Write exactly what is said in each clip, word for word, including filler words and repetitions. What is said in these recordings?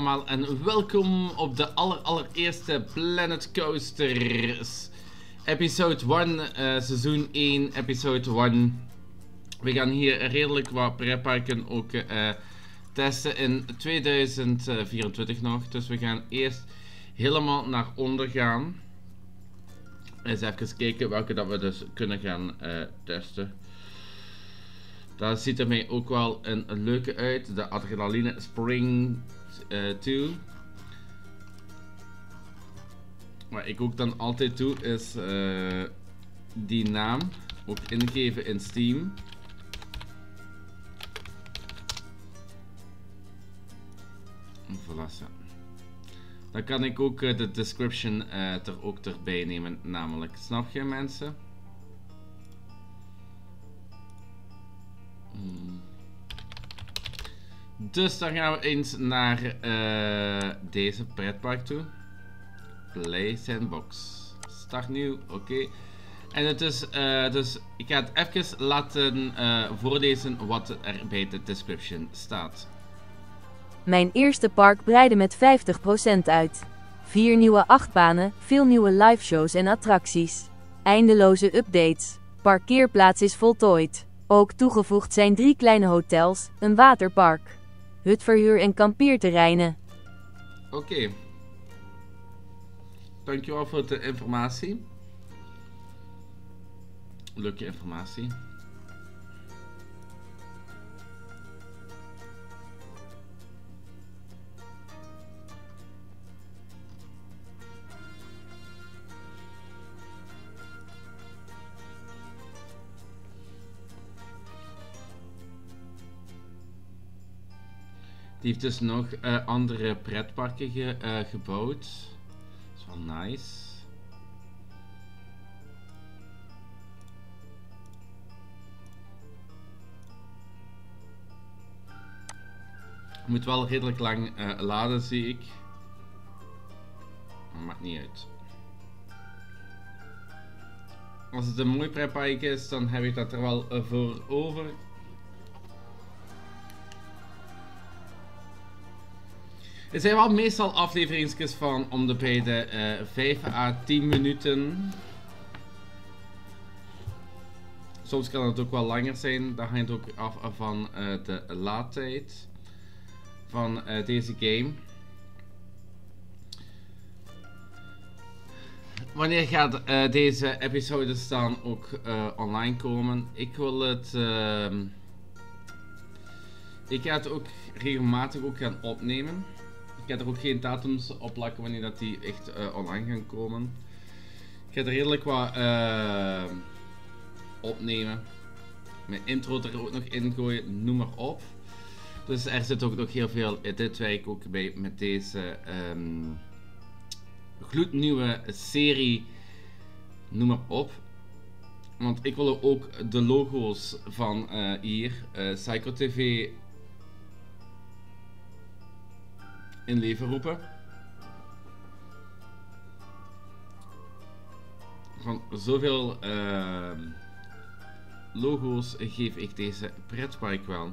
allemaal en welkom op de aller, allereerste Planet Coasters. Episode één, uh, seizoen één, episode één. We gaan hier redelijk wat pretparken ook uh, testen in tweeduizend vierentwintig nog. Dus we gaan eerst helemaal naar onder gaan. Eens even kijken welke dat we dus kunnen gaan uh, testen. Dat ziet er mij ook wel een, een leuke uit. De Adrenaline Spring uh, twee. Wat ik ook dan altijd doe is uh, die naam ook ingeven in Steam. Voilà. Dan kan ik ook uh, de description uh, er ook erbij nemen, namelijk. Snap je, mensen? Hmm. Dus dan gaan we eens naar uh, deze pretpark toe. Play Sandbox. Start nieuw, oké. Okay. En het is, uh, dus ik ga het even laten uh, voorlezen wat er bij de description staat. Mijn eerste park breidde met vijftig procent uit. Vier nieuwe achtbanen, veel nieuwe liveshows en attracties. Eindeloze updates. Parkeerplaats is voltooid. Ook toegevoegd zijn drie kleine hotels, een waterpark, hutverhuur en kampeerterreinen. Oké. Okay. Dankjewel voor de informatie. Leuke informatie. Die heeft dus nog uh, andere pretparken ge, uh, gebouwd. Dat is wel nice. Moet wel redelijk lang uh, laden, zie ik. Maar maakt niet uit. Als het een mooi pretpark is, dan heb ik dat er wel uh, voor over. Er zijn wel meestal afleveringsjes van om de bij de uh, vijf à tien minuten. Soms kan het ook wel langer zijn. Dat hangt ook af van uh, de laadtijd van uh, deze game. Wanneer gaat uh, deze episodes dan ook uh, online komen? Ik wil het... Uh, ik ga het ook regelmatig ook gaan opnemen. Ik ga er ook geen datums op plakken wanneer dat die echt uh, online gaan komen. Ik ga er redelijk wat uh, opnemen. Mijn intro er ook nog in gooien, noem maar op. Dus er zit ook nog heel veel in dit werk ook bij met deze um, gloednieuwe serie, noem maar op. Want ik wil ook de logo's van uh, hier, uh, Psycho T V, in leven roepen. Van zoveel uh, logo's geef ik deze pretpark wel.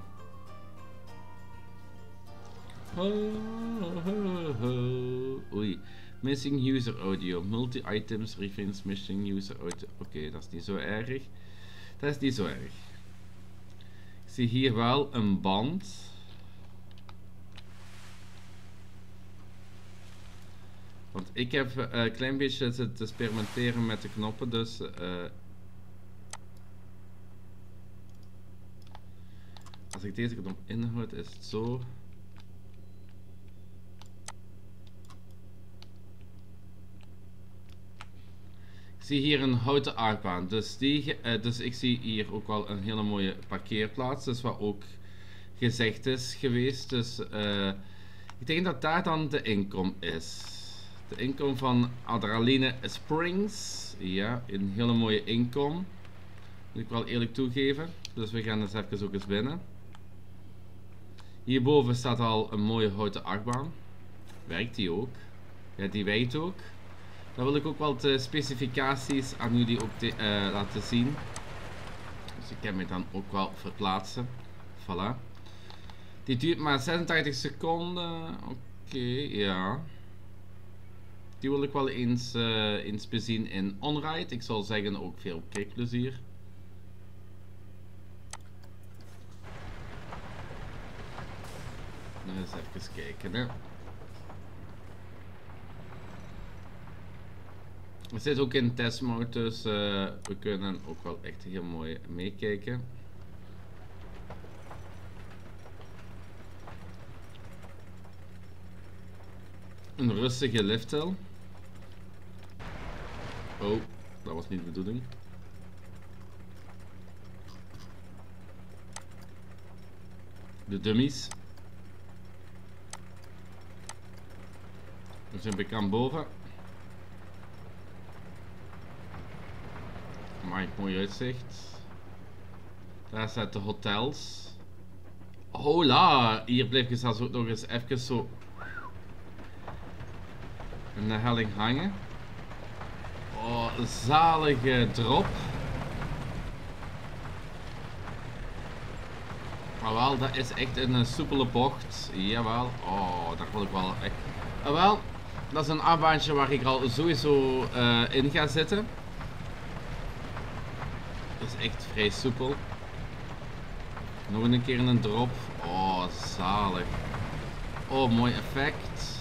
Ho, ho, ho. Oei. Missing user audio. Multi-items reference missing user audio. Oké, okay, dat is niet zo erg. Dat is niet zo erg. Ik zie hier wel een band. Want ik heb een uh, klein beetje zitten experimenteren met de knoppen, dus uh, als ik deze knop inhoud is het zo. Ik zie hier een houten achtbaan, dus, die, uh, dus ik zie hier ook wel een hele mooie parkeerplaats, dus wat ook gezegd is geweest. Dus uh, ik denk dat daar dan de inkom is. De inkom van Adrenaline Springs. Ja, een hele mooie inkom. Moet ik wel eerlijk toegeven. Dus we gaan eens even ook eens binnen. Hierboven staat al een mooie houten achtbaan. Werkt die ook? Ja, die werkt ook. Dan wil ik ook wel de specificaties aan jullie ook te, uh, laten zien. Dus ik kan me dan ook wel verplaatsen. Voilà. Die duurt maar zesentachtig seconden. Oké. okay, ja. Die wil ik wel eens, uh, eens bezien in Onride. Ik zal zeggen ook veel kijkplezier. Nou, eens even kijken, hè. We zitten ook in testmode, dus uh, we kunnen ook wel echt heel mooi meekijken. Een rustige lifthill. Oh, dat was niet de bedoeling. De dummies. We zijn bekend boven. Maar mooi uitzicht. Daar staat de hotels. Hola! Hier blijf je zelfs ook nog eens even zo in de helling hangen. Oh, zalige drop. Maar wel, dat is echt een soepele bocht. Jawel. Oh, daar wil ik wel echt. Ah, wel, dat is een afbaantje waar ik al sowieso uh, in ga zitten. Dat is echt vrij soepel. Nog een keer een drop. Oh, zalig. Oh, mooi effect.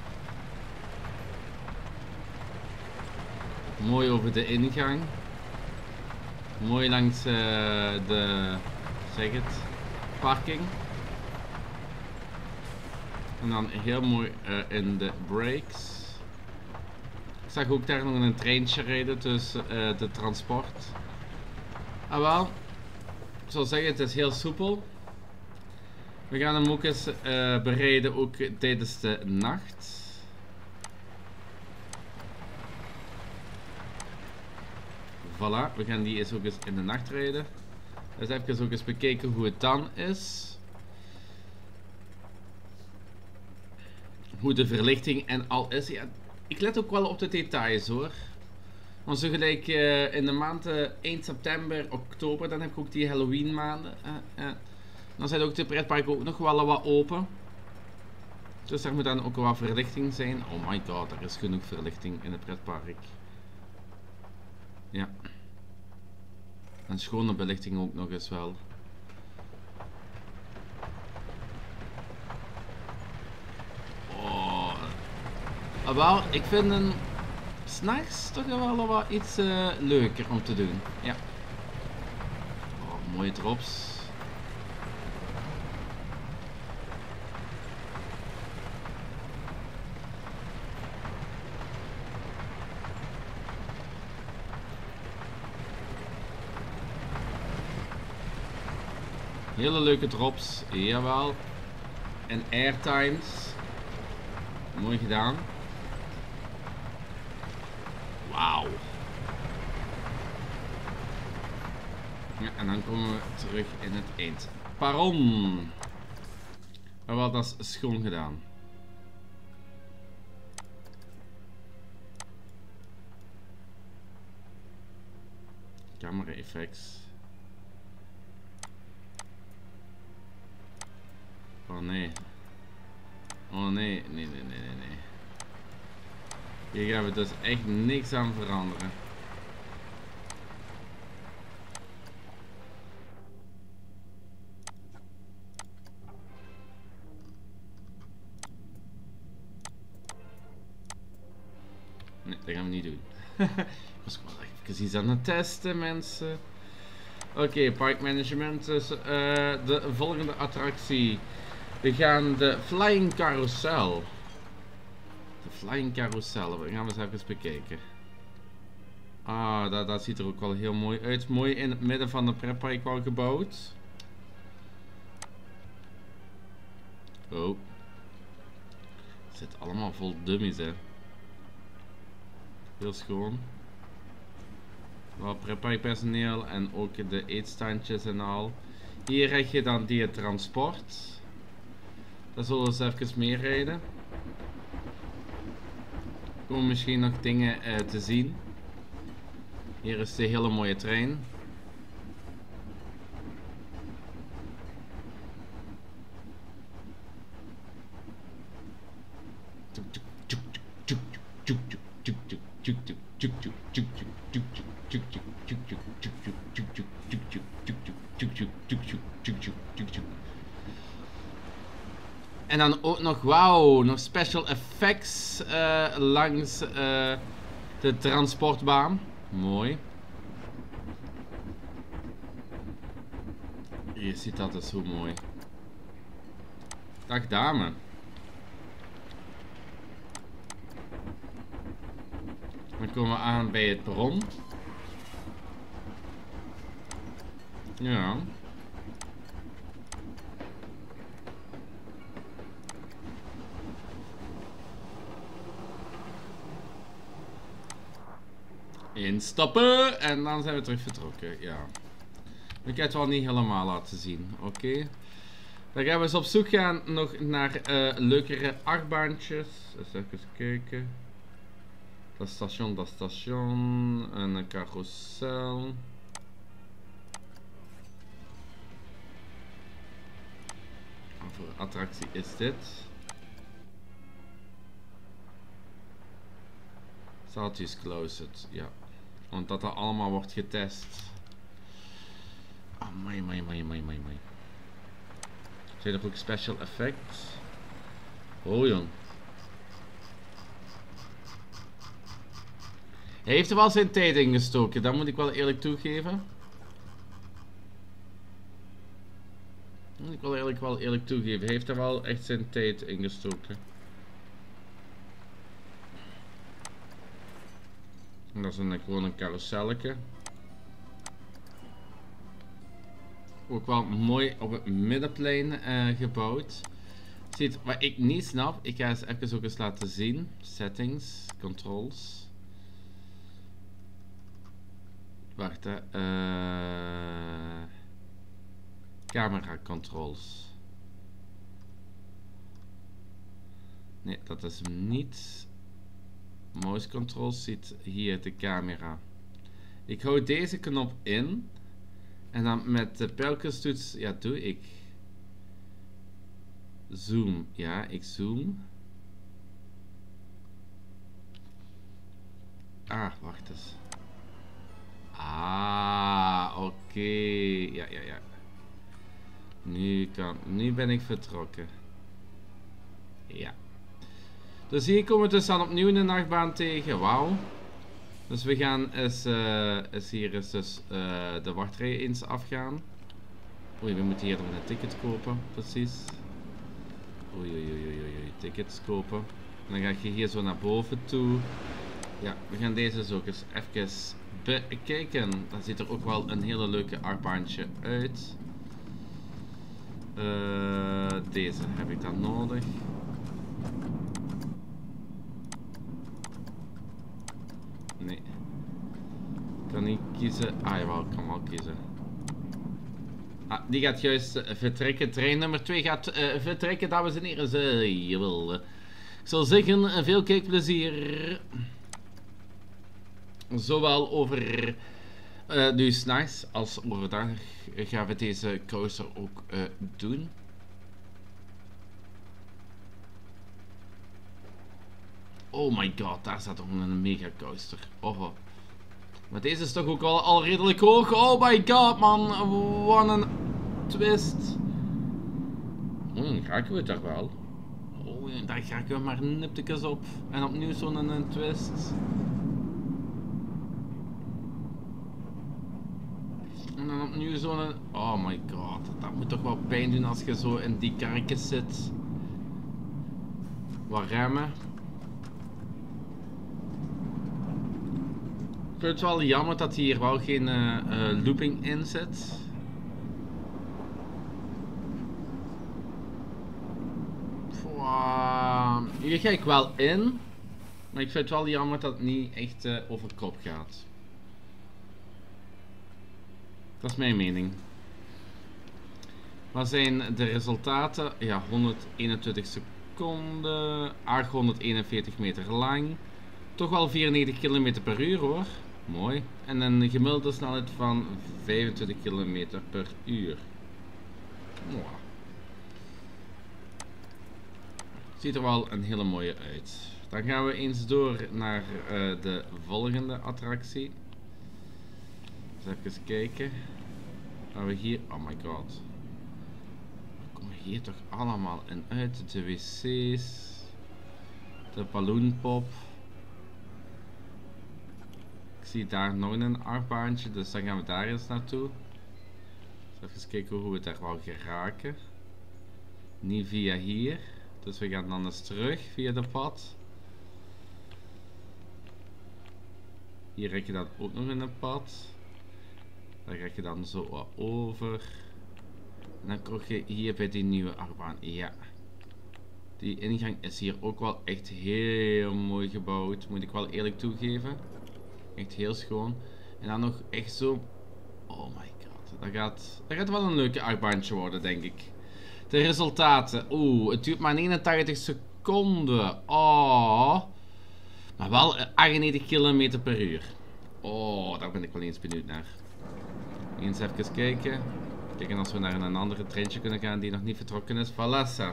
Mooi over de ingang. Mooi langs uh, de, zeg het, parking. En dan heel mooi uh, in de brakes. Ik zag ook daar nog een treintje rijden tussen uh, de transport. Ah wel, ik zal zeggen, het is heel soepel. We gaan hem ook eens uh, bereiden ook tijdens de nacht. Voilà, we gaan die eens ook eens in de nacht rijden. Dus even ook eens bekijken hoe het dan is. Hoe de verlichting en al is. Ja, ik let ook wel op de details hoor. Want zo gelijk uh, in de maand uh, eind september, oktober, dan heb ik ook die Halloween maanden. Uh, uh. Dan zijn ook de pretparken ook nog wel wat open. Dus er moet dan ook wat verlichting zijn. Oh my god, er is genoeg verlichting in het pretpark. Ja. En schone belichting ook nog eens wel. Oh. Ah, wel, ik vind een s'nachts toch wel wat iets uh, leuker om te doen. Ja. Oh, mooie drops. Hele leuke drops, jawel. En airtimes. Mooi gedaan. Wauw. Ja, en dan komen we terug in het eindperron. Maar wel, dat is schoon gedaan. Camera effects. Oh nee. Oh nee, nee, nee, nee, nee, nee. Hier gaan we dus echt niks aan veranderen. Nee, dat gaan we niet doen. Ik was wel even iets aan het testen, mensen. Oké, okay, parkmanagement. Dus uh, de volgende attractie. We gaan de Flying Carousel. De Flying Carousel. We gaan we eens even bekijken. Ah, dat, dat ziet er ook wel heel mooi uit. Mooi in het midden van de pretpark wel gebouwd. Oh. Het zit allemaal vol dummies, hè. Heel schoon. Wel pretparkpersoneel en ook de eetstandjes en al. Hier heb je dan die transport. Daar zullen we eens even mee rijden. Er komen misschien nog dingen uh, te zien. Hier is de hele mooie trein. En dan ook nog, wauw, nog special effects uh, langs uh, de transportbaan. Mooi. Je ziet dat, is zo mooi. Dag dame. Dan komen we aan bij het perron. Ja. Instappen en dan zijn we terug vertrokken. Ja. Ik heb het wel niet helemaal laten zien. Oké. Okay. Dan gaan we eens op zoek gaan nog naar uh, leukere achtbaantjes. Eens even kijken. Dat station, dat station. En een carousel. Wat voor attractie is dit? Status closed, ja. Want dat er allemaal wordt getest. Amai, amai, amai, amai, amai. Zijn er ook special effects? Oh jong. Hij heeft er wel zijn tijd in gestoken, dat moet ik wel eerlijk toegeven. Dat moet ik wel eerlijk, wel eerlijk toegeven. Hij heeft er wel echt zijn tijd in gestoken. En dat is een, gewoon een carouselletje. Ook wel mooi op het middenplein uh, gebouwd. Ziet, wat ik niet snap, ik ga eens even ook eens laten zien. Settings, controls. Wacht hè. Uh, camera controls. Nee, dat is hem niet. Mouse controls ziet hier de camera. Ik hou deze knop in. En dan met de pijltjestoets, ja, doe ik. Zoom, ja, ik zoom. Ah, wacht eens. Ah, oké. Okay. Ja, ja, ja. Nu kan, nu ben ik vertrokken. Ja. Dus hier komen we dus dan opnieuw een nachtbaan tegen. Wauw. Dus we gaan eens, uh, eens hier eens dus, uh, de wachtrij eens afgaan. Oei, we moeten hier nog een ticket kopen, precies. Oei, oei, oei, oei, oei, tickets kopen. En dan ga je hier zo naar boven toe. Ja, we gaan deze dus ook eens even bekijken. Dan ziet er ook wel een hele leuke achtbaantje uit. Uh, deze heb ik dan nodig. Nee. Ik kan niet kiezen. Ah jawel, ik kan wel kiezen. Ah, die gaat juist uh, vertrekken. Trein nummer twee gaat uh, vertrekken, dames en heren. Ze, jawel. Ik zal zeggen, uh, veel kijkplezier. Zowel over uh, nu 's nachts als overdag gaan we deze coaster ook uh, doen. Oh my god, daar staat toch een mega coaster. Oh. Maar deze is toch ook al, al redelijk hoog. Oh my god, man. Wat een twist. Hmm, raken we toch wel? Oh, daar raken we maar niptekes op. En opnieuw zo'n een twist. En dan opnieuw zo'n... Oh my god, dat moet toch wel pijn doen als je zo in die karretjes zit. Wat remmen. Ik vind het wel jammer dat hier wel geen uh, uh, looping in zit. Uh, hier ga ik wel in. Maar ik vind het wel jammer dat het niet echt uh, over kop gaat. Dat is mijn mening. Wat zijn de resultaten? Ja, honderdeenentwintig seconden. achthonderdeenenveertig meter lang. Toch wel vierennegentig kilometer per uur hoor. Mooi. En een gemiddelde snelheid van vijfentwintig kilometer per uur. Wow. Ziet er wel een hele mooie uit. Dan gaan we eens door naar uh, de volgende attractie. Dus even kijken. Gaan we hier... Oh my god. We komen hier toch allemaal in uit. De wc's. De balloonpop. Ik zie daar nog een achtbaantje. Dus dan gaan we daar eens naartoe. Dus even kijken hoe we daar wel geraken. Niet via hier. Dus we gaan dan eens terug via de pad. Hier rek je dan ook nog in een pad. Daar rek je dan zo wat over. En dan kom je hier bij die nieuwe achtbaan. Ja. Die ingang is hier ook wel echt heel mooi gebouwd. Moet ik wel eerlijk toegeven. Echt heel schoon. En dan nog echt zo... Oh my god. Dat gaat, dat gaat wel een leuke achtbaantje worden, denk ik. De resultaten. Oeh, het duurt maar eenentachtig seconden. Oh. Maar wel achtennegentig kilometer per uur. Oh, daar ben ik wel eens benieuwd naar. Eens even kijken. Kijken als we naar een andere treintje kunnen gaan die nog niet vertrokken is. Valassa.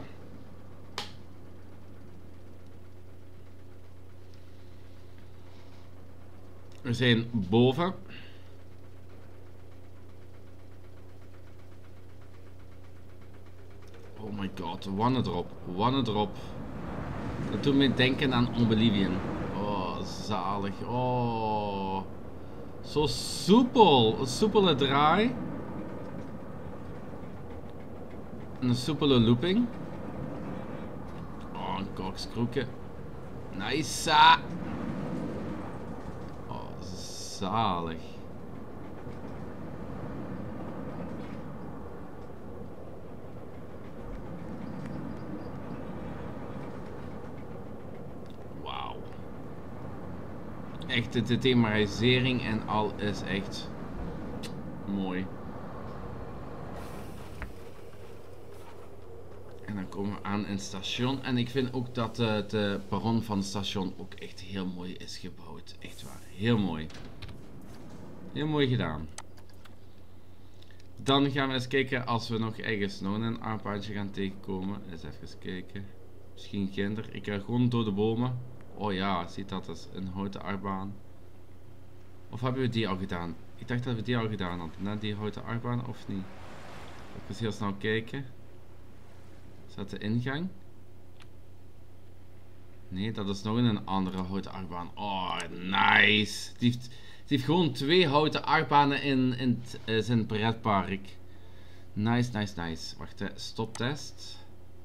We zijn boven. Oh my god, one drop, one drop. Dat doet me denken aan Oblivion. Oh, zalig. Oh. Zo soepel. Een soepele draai. Een soepele looping. Oh, een korkskroeken. Nice. Oh, zalig. Echt, de thematisering en al is echt mooi. En dan komen we aan in het station. En ik vind ook dat uh, de perron van het station ook echt heel mooi is gebouwd. Echt waar, heel mooi. Heel mooi gedaan. Dan gaan we eens kijken als we nog ergens nog een achtbaantje gaan tegenkomen. Eens even kijken. Misschien ginder. Ik ga gewoon door de bomen. Oh ja, ziet dat als een houten achtbaan. Of hebben we die al gedaan? Ik dacht dat we die al gedaan hadden. Net die houten achtbaan of niet? Even heel snel kijken. Is dat de ingang? Nee, dat is nog een andere houten achtbaan. Oh, nice. Die heeft, die heeft gewoon twee houten achtbanen in, in t, uh, zijn pretpark. Nice, nice, nice. Wacht, hè. Stoptest.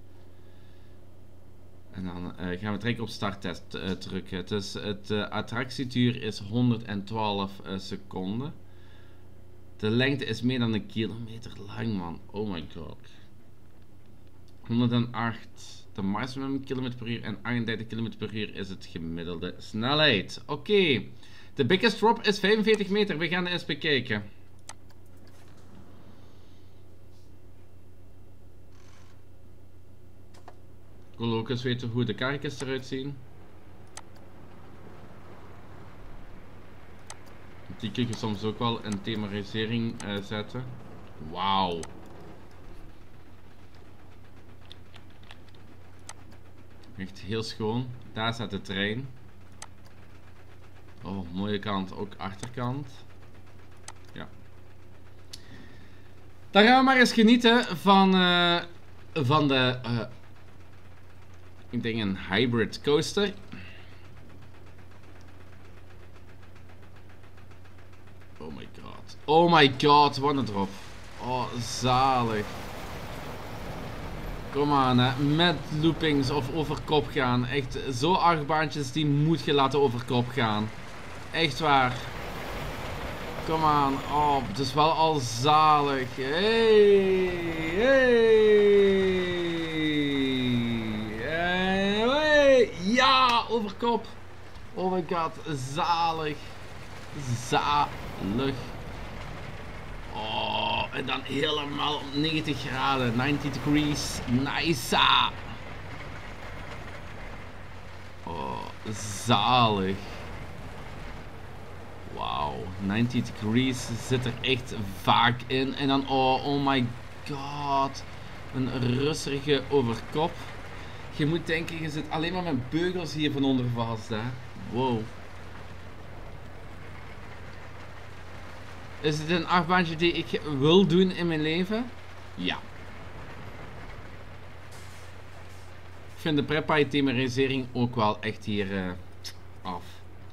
En dan uh, gaan we direct op starttest uh, drukken. Dus het uh, attractieduur is honderdtwaalf uh, seconden. De lengte is meer dan een kilometer lang, man. Oh my god. honderdacht de maximum kilometer per uur en achtendertig kilometer per uur is het gemiddelde snelheid. Oké. Okay. De biggest drop is vijfenveertig meter. We gaan eens bekijken. Ik wil ook eens weten hoe de karretjes eruit zien. Die kun je soms ook wel in thematisering uh, zetten. Wauw. Echt heel schoon. Daar staat de trein. Oh, mooie kant. Ook achterkant. Ja. Dan gaan we maar eens genieten van, uh, van de... Uh, ik denk een hybrid coaster. Oh my god. Oh my god, wat een drop. Oh, zalig. Kom aan, hè. Met loopings of over kop gaan. Echt, zo achtbaantjes die moet je laten over kop gaan. Echt waar. Kom aan. Oh, het is wel al zalig. Hey, hey. Ja, over kop. Oh my god, zalig. Zalig. Oh, en dan helemaal op negentig graden. negentig degrees. Nice. Oh, zalig. Wauw. negentig degrees zit er echt vaak in. En dan, oh, oh my god. Een rustige overkop. Je moet denken, je zit alleen maar met beugels hier van onder vast, hè. Wow. Is het een achtbaantje die ik wil doen in mijn leven? Ja. Ik vind de Prepay thematisering ook wel echt hier uh, af.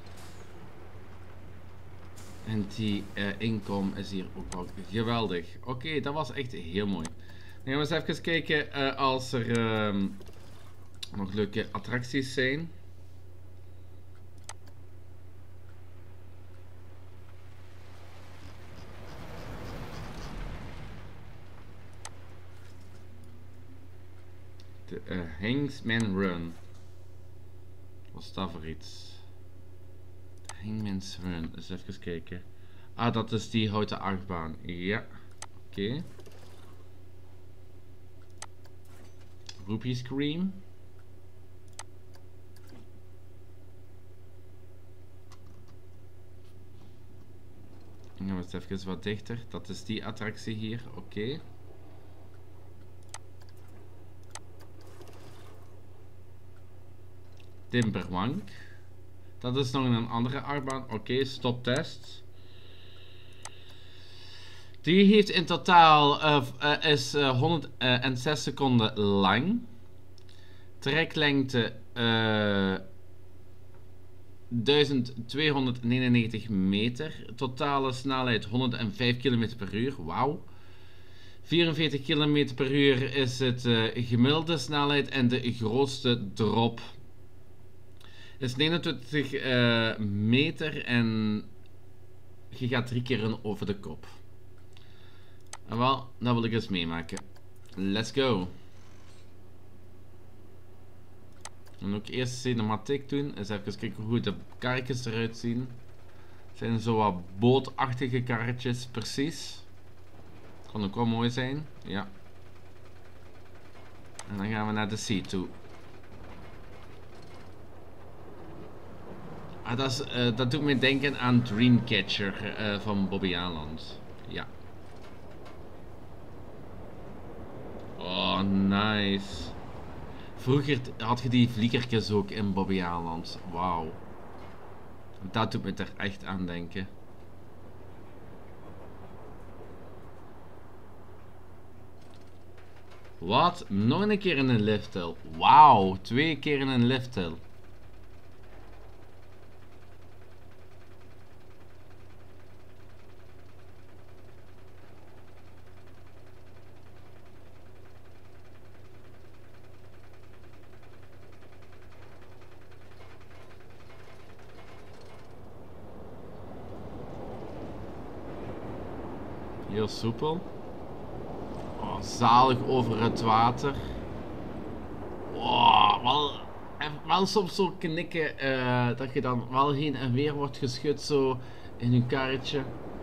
En die uh, inkom is hier ook wel geweldig. Oké, okay, dat was echt heel mooi. Dan gaan we eens even kijken uh, als er uh, nog leuke attracties zijn. De uh, Hangman Run. Wat is dat voor iets? Hangman's Run. Eens even kijken. Ah, dat is die houten achtbaan. Ja. Oké. Okay. Rupee Scream. Dan gaan we eens even wat dichter. Dat is die attractie hier. Oké. Okay. Timberwank. Dat is nog een andere achtbaan. Oké, okay, stoptest. Die heeft in totaal uh, uh, is uh, honderdzes seconden lang. Treklengte uh, duizend tweehonderdnegenennegentig meter. Totale snelheid honderdvijf kilometer per uur. Wauw. vierenveertig kilometer per uur is het uh, gemiddelde snelheid en de grootste drop is negenentwintig uh, meter en je gaat drie keer over de kop. En wel, dat wil ik eens meemaken. Let's go. En ook eerst cinematiek doen. Eens even kijken hoe de karretjes eruit zien. Het zijn zo wat bootachtige karretjes, precies. Kan ook wel mooi zijn, ja. En dan gaan we naar de sea toe. Ah, dat, is, uh, dat doet me denken aan Dreamcatcher uh, van Bobby Aland. Ja. Oh, nice. Vroeger had je die vliegertjes ook in Bobby Aland. Wauw. Dat doet me er echt aan denken. Wat? Nog een keer in een lifthill. Wauw, twee keer in een lifthill. Heel soepel. Oh, zalig over het water. Oh, wel, wel soms zo knikken uh, dat je dan wel heen en weer wordt geschud zo in je karretje.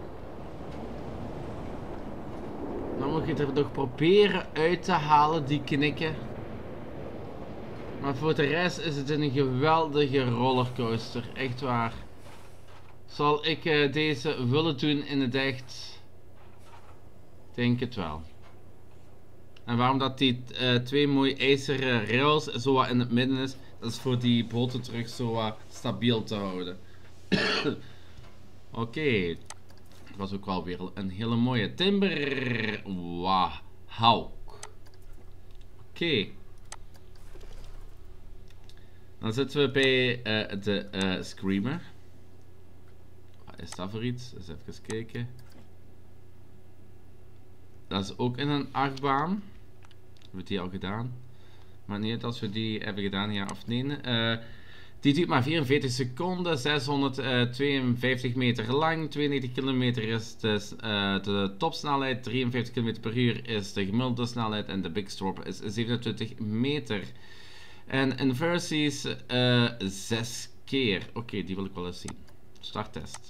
Dan moet je het er nog proberen uit te halen, die knikken. Maar voor de rest is het een geweldige rollercoaster, echt waar. Zal ik uh, deze willen doen in het echt? Denk het wel. En waarom dat die uh, twee mooie ijzeren rails zo wat in het midden is, dat is voor die boten terug zo wat stabiel te houden. Oké. Okay. Dat was ook wel weer een hele mooie timber. Wauw. Oké. Okay. Dan zitten we bij uh, de uh, Screamer. Wat is dat voor iets? Eens even kijken. Dat is ook in een achtbaan. Hebben we die al gedaan? Maar niet als we die hebben gedaan, ja of nee. Uh, die duurt maar vierenveertig seconden, zeshonderdtweeënvijftig meter lang, tweeënnegentig kilometer is de, uh, de topsnelheid, drieënvijftig kilometer per uur is de gemiddelde snelheid en de big drop is zevenentwintig meter. En inversies uh, zes keer. Oké, okay, die wil ik wel eens zien. Starttest.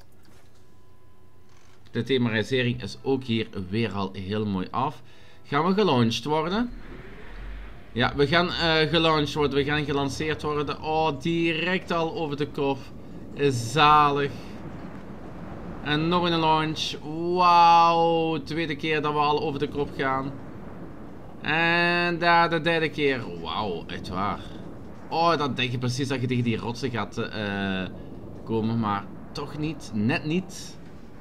De thematisering is ook hier weer al heel mooi af. Gaan we gelaunched worden? Ja, we gaan uh, gelaunched worden. We gaan gelanceerd worden. Oh, direct al over de kop. Is zalig. En nog een launch. Wauw. Tweede keer dat we al over de kop gaan. En daar de derde keer. Wauw, echt waar. Oh, dan denk je precies dat je tegen die rotsen gaat uh, komen, maar toch niet. Net niet.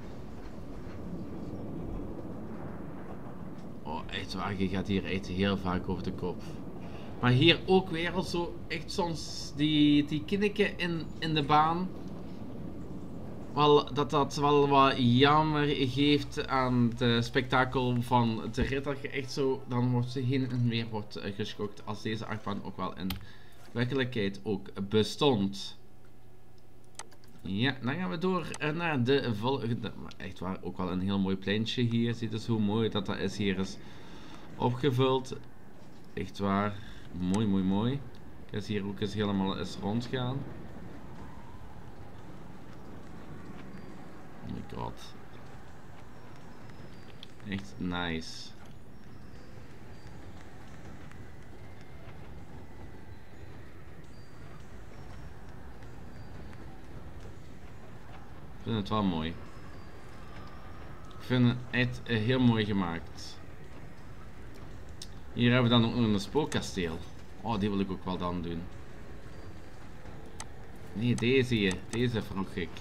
Oh, echt waar. Je gaat hier echt heel vaak over de kop. Maar hier ook weer al zo echt soms die, die kinneken in, in de baan. Wel, dat dat wel wat jammer geeft aan het spektakel van de rit. Dat je echt zo, dan wordt ze heen en weer wordt geschokt. Als deze achtbaan ook wel in werkelijkheid ook bestond. Ja, dan gaan we door naar de volgende. Echt waar, ook wel een heel mooi pleintje hier. Ziet dus hoe mooi dat dat is. Hier is opgevuld. Echt waar, mooi, mooi, mooi. Ik ga hier ook eens helemaal eens rondgaan. Oh my god. Echt nice. Ik vind het wel mooi. Ik vind het echt heel mooi gemaakt. Hier hebben we dan ook nog een spookkasteel. Oh, die wil ik ook wel dan doen. Nee, deze hier. Deze vroeg ik.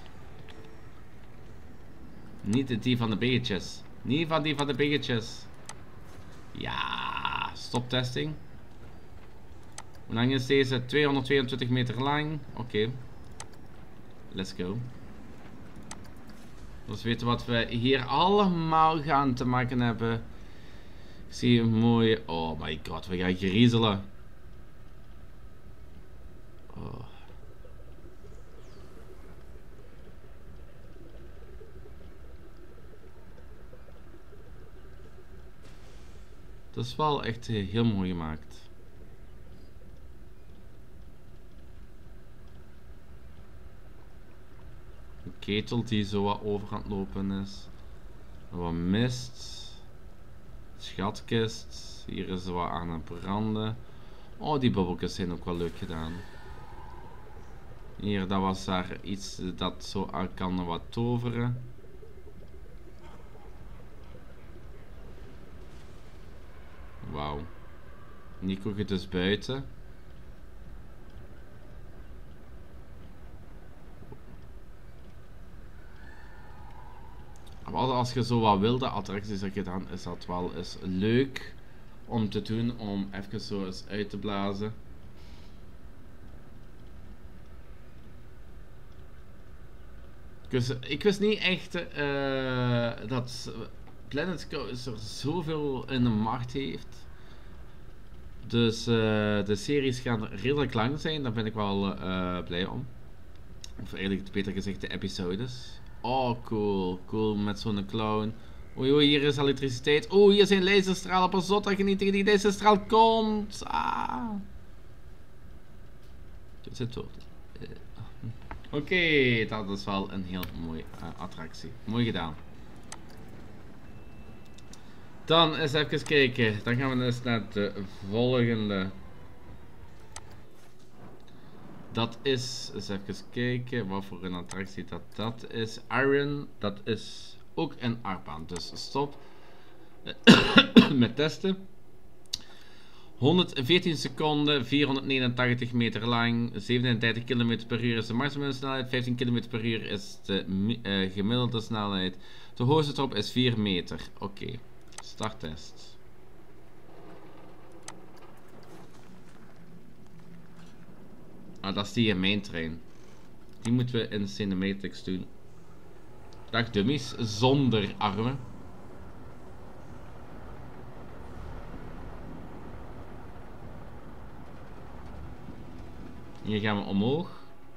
Niet die van de biggetjes. Niet van die van de biggetjes. Ja, stoptesting. Hoe lang is deze? tweehonderdtweeëntwintig meter lang. Oké. Okay. Let's go. Dus weten wat we hier allemaal gaan te maken hebben. Ik zie een mooie... Oh my god, we gaan griezelen. Oh. Dat is wel echt heel mooi gemaakt. Een ketel die zo wat over aan het lopen is. Wat mist. Schatkist. Hier is wat aan het branden. Oh, die bubbeltjes zijn ook wel leuk gedaan. Hier, dat was daar iets dat zo kan wat toveren. Wauw. Nico gaat dus buiten. Als je zo wat wilde attracties hebt gedaan, is dat wel eens leuk om te doen, om even zo eens uit te blazen. Dus ik wist niet echt uh, dat Planet Coaster zoveel in de macht heeft. Dus uh, de series gaan redelijk lang zijn, daar ben ik wel uh, blij om. Of eigenlijk beter gezegd de episodes. Oh, cool. Cool, met zo'n clown. Oei, oei, hier is elektriciteit. Oeh, hier zijn laserstralen. Pas op dat je niet tegen die laserstraal komt. Ah. Het zit dood. Uh. Oké, okay, dat is wel een heel mooie uh, attractie. Mooi gedaan. Dan eens even kijken. Dan gaan we eens naar de volgende. Dat is, eens even kijken wat voor een attractie dat dat is. Iron, dat is ook een achtbaan. Dus stop met testen. honderdveertien seconden, vierhonderdnegenentachtig meter lang, zevenendertig kilometer per uur is de maximum snelheid, vijftien kilometer per uur is de uh, gemiddelde snelheid. De hoogste top is vier meter. Oké, okay. Starttest. Ah, dat is die in mijn trein. Die moeten we in cinematics doen. Dag dummies, zonder armen. Hier gaan we omhoog.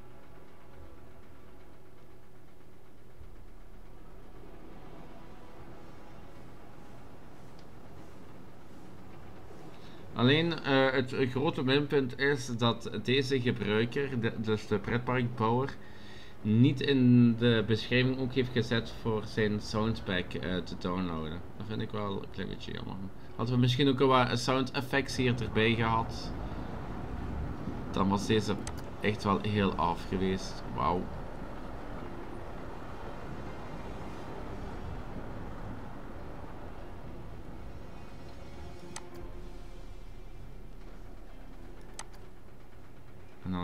Alleen uh, het grote minpunt is dat deze gebruiker, de, dus de pretparkbouwer, niet in de beschrijving ook heeft gezet voor zijn soundpack uh, te downloaden. Dat vind ik wel een klein beetje jammer. Hadden we misschien ook al wat sound effects hier erbij gehad, dan was deze echt wel heel af geweest. Wauw.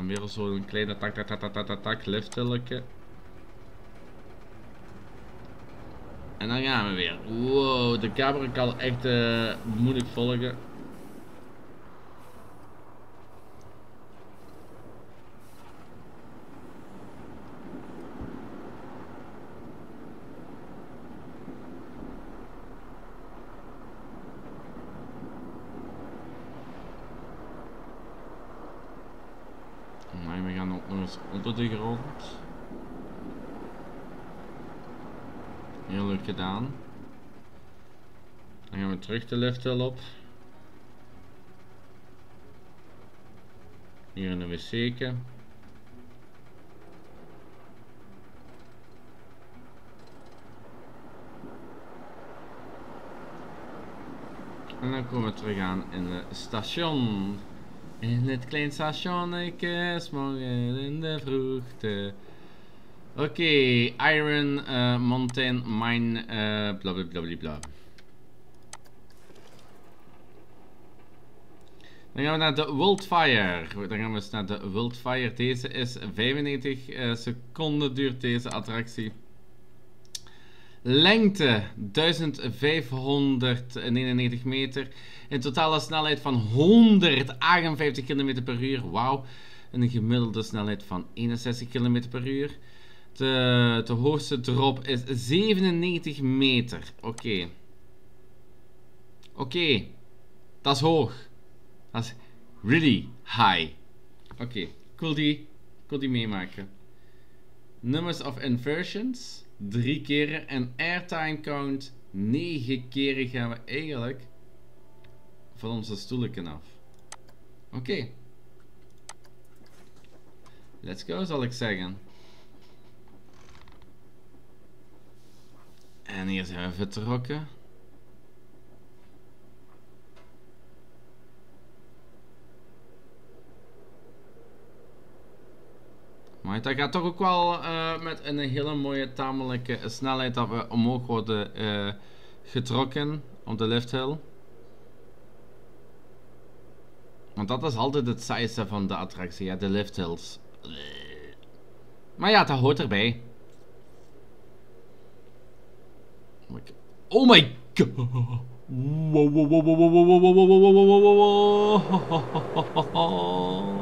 dan weer zo'n kleine tak tak tak tak tak tak tak liftilletje. En dan gaan we weer. Wow, de camera kan echt uh, moeilijk volgen. Nee, we gaan ook nog eens onder de grond. Heel leuk gedaan. Dan gaan we terug de lifthill op. Hier in de wc'ke. En dan komen we terug aan in het station. In het klein stationnetje, 's morgen in de vroegte. Oké, okay, Iron uh, Mountain Mine, uh, bla bla bla bla. Dan gaan we naar de Wildfire. Dan gaan we eens naar de Wildfire. Deze is vijfennegentig uh, seconden duurt deze attractie. Lengte duizend vijfhonderdnegenennegentig meter. Een totale snelheid van honderdachtenvijftig kilometer per uur. Wauw. En een gemiddelde snelheid van eenenzestig kilometer per uur. De, de hoogste drop is zevenennegentig meter. Oké. Okay. Oké. Okay. Dat is hoog. Dat is really high. Oké. Okay. Ik wil die, ik wil die meemaken. Numbers of inversions. Drie keren. En airtime count. Negen keren gaan we eigenlijk van onze stoelken af. Oké. Okay. Let's go, zal ik zeggen. En hier zijn we vertrokken. Maar dat gaat toch ook wel uh, met een hele mooie tamelijke snelheid dat we omhoog worden uh, getrokken op de lifthill. Want dat is altijd het saaiste van de attractie, ja, de lifthills. Maar ja, dat hoort erbij. Oh my god! Wow, wow, wow, wow, wow, wow, wow, wow, wow, wow, wow.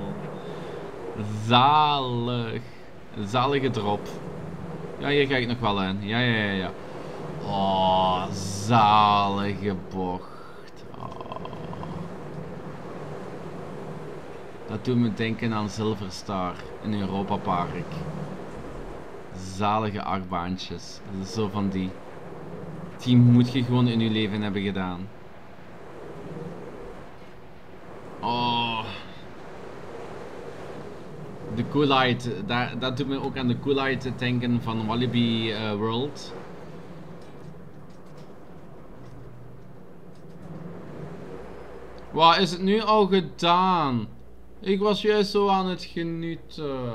Zalig. Zalige drop. Ja, hier ga ik nog wel in. Ja, ja, ja, ja. Oh, zalige bocht. Oh. Dat doet me denken aan Silver Star in Europa Park. Zalige achtbaantjes. Zo van die. Die moet je gewoon in je leven hebben gedaan. Oh. De Koolite, dat, dat doet me ook aan de Koolite denken van Walibi uh, World. Wat is het nu al gedaan? Ik was juist zo aan het genieten.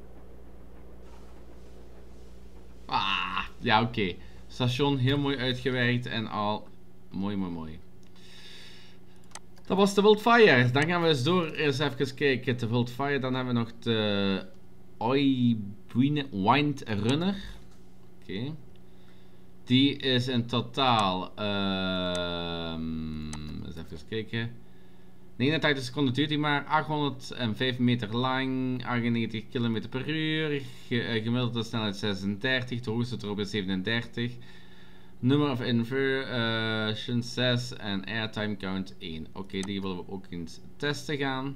Ah, ja, oké. Okay. Station heel mooi uitgewerkt en al mooi, mooi, mooi. Dat was de Wildfire. Dan gaan we eens door eens even kijken. De Wildfire. Dan hebben we nog de Wind Runner. Oké. Okay. Die is in totaal. Uh, eens even kijken. negenentachtig seconden duurt die maar. achthonderdvijf meter lang. achtennegentig kilometer per uur. Ge gemiddelde snelheid zesendertig. De hoogste drop is zevenendertig. Number of inversions zes en airtime count één. Oké, okay, die willen we ook eens testen gaan.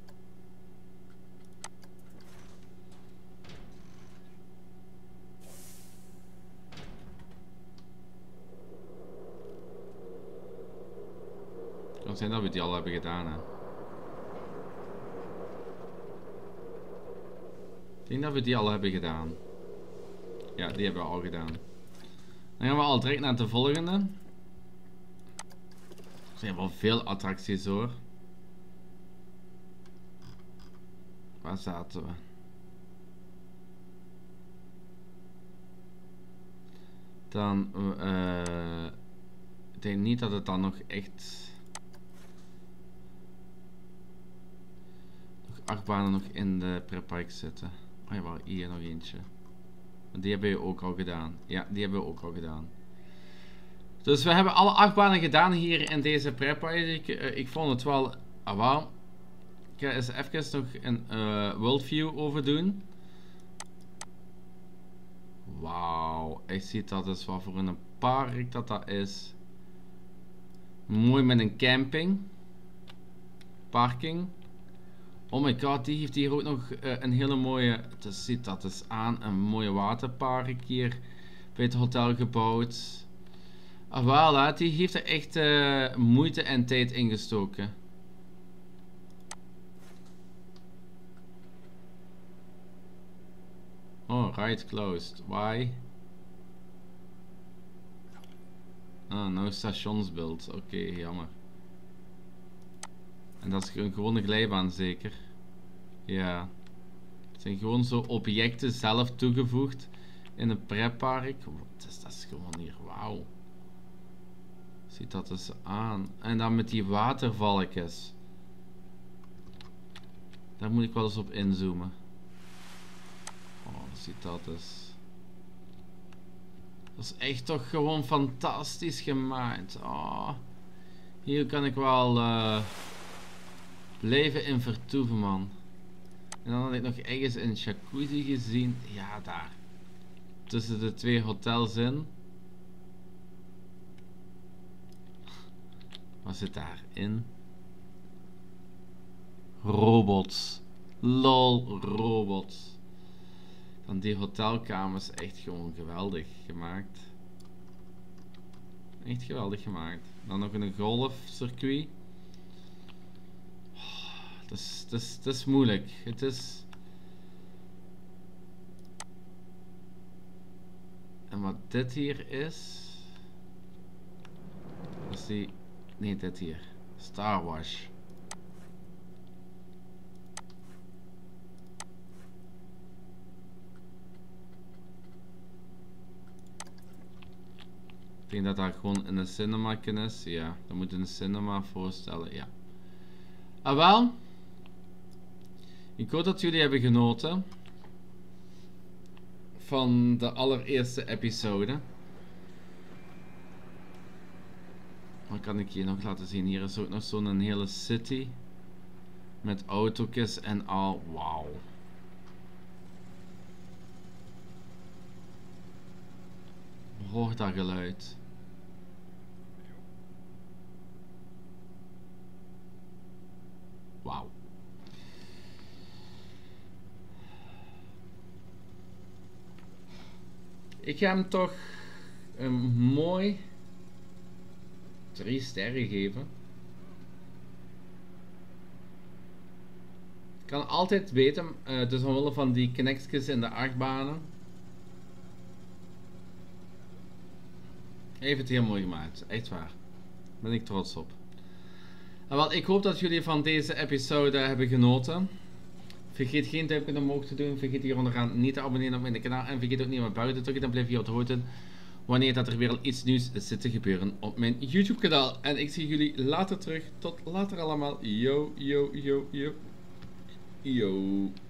Het kan zijn dat we die al hebben gedaan, hè. Ik denk dat we die al hebben gedaan. Ja, die hebben we al gedaan. Dan gaan we al direct naar de volgende. Er zijn wel veel attracties hoor. Waar zaten we? Dan, uh, ik denk niet dat het dan nog echt... nog achtbanen nog in de pretpark zitten? Oh jawel, hier nog eentje. Die hebben we ook al gedaan. Ja, die hebben we ook al gedaan. Dus we hebben alle achtbanen gedaan hier in deze pretpark. Ik, uh, ik vond het wel... Ah, wel. Ik ga eens even nog een uh, worldview over doen. Wauw, ik zie dat is wat voor een park dat dat is. Mooi met een camping. Parking. Oh my god, die heeft hier ook nog uh, een hele mooie... Dus ziet dat eens aan, een mooie waterpark hier bij het hotel gebouwd. Ah wel, hè, die heeft er echt uh, moeite en tijd in gestoken. Oh, ride closed. Why? Ah, no stationsbeeld. Oké, okay, jammer. En dat is een gewone glijbaan zeker? Ja. Het zijn gewoon zo objecten zelf toegevoegd in een pretpark. Dat is, dat is gewoon hier, wauw. Ziet dat eens aan. En dan met die watervalkjes. Daar moet ik wel eens op inzoomen. Oh, ziet dat eens. Dat is echt toch gewoon fantastisch gemaakt. Oh. Hier kan ik wel uh, blijven in vertoeven, man. En dan had ik nog ergens een jacuzzi gezien. Ja, daar. Tussen de twee hotels in. Wat zit daarin? Robots. Lol, robots. Dan die hotelkamers, echt gewoon geweldig gemaakt. Echt geweldig gemaakt. Dan nog een golfcircuit. Het is, het is, het is moeilijk. Het is... En wat dit hier is... Dat is die... Nee, dit hier. Star Wars. Ik denk dat dat gewoon in een cinema is. Ja, dat moet een cinema voorstellen. Ja. Ah wel. Ik hoop dat jullie hebben genoten van de allereerste episode. Wat kan ik hier nog laten zien? Hier is ook nog zo'n hele city met autootjes en al. Wauw. Hoor dat geluid. Wauw. Ik ga hem toch een mooi drie sterren geven. Ik kan altijd weten, uh, dus omwille van die connectjes in de achtbanen. Hij heeft het heel mooi gemaakt, echt waar. Daar ben ik trots op. En wel, ik hoop dat jullie van deze episode hebben genoten. Vergeet geen duimpje omhoog te doen. Vergeet hier onderaan niet te abonneren op mijn kanaal. En vergeet ook niet om buiten te drukken. Dan blijf je op de hoogte wanneer dat er weer iets nieuws zit te gebeuren op mijn YouTube kanaal. En ik zie jullie later terug. Tot later allemaal. Yo, yo, yo, yo. Yo.